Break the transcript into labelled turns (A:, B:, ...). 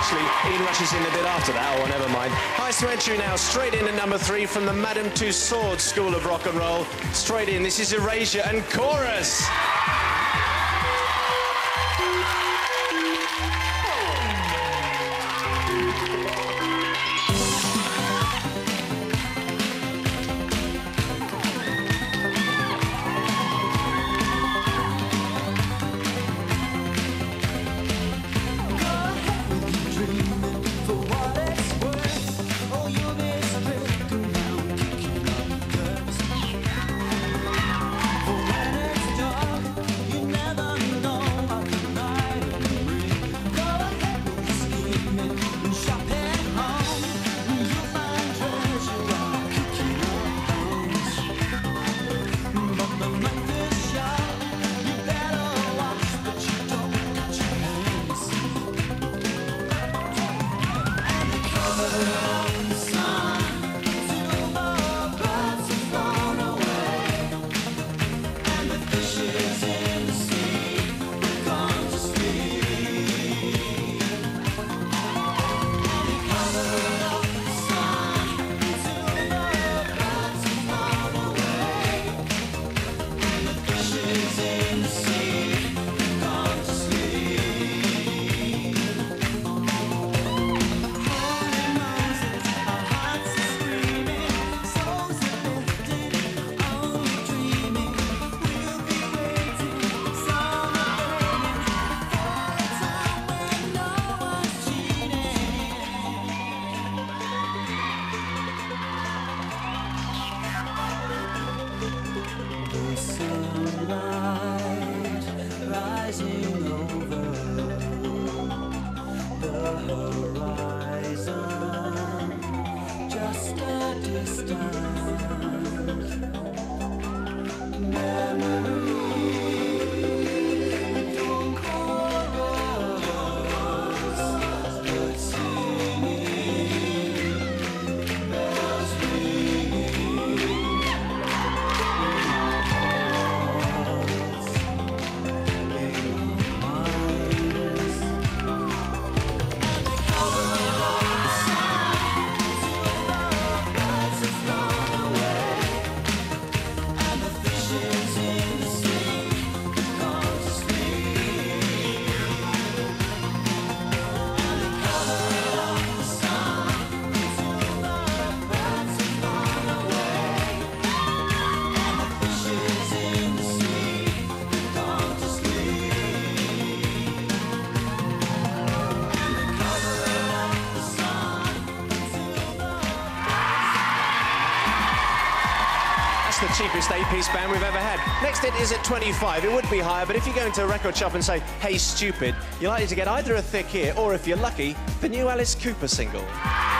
A: actually, Ian Rush is in a bit after that. Oh, never mind. Highest to entry now, straight in at number 3 from the Madame Tussauds School of Rock and Roll. Straight in, this is Erasure and Chorus. The cheapest 8-piece band we've ever had. Next it is at 25. It would be higher, but if you go into a record shop and say, "Hey, stupid," you're likely to get either a thick ear or, if you're lucky, the new Alice Cooper single.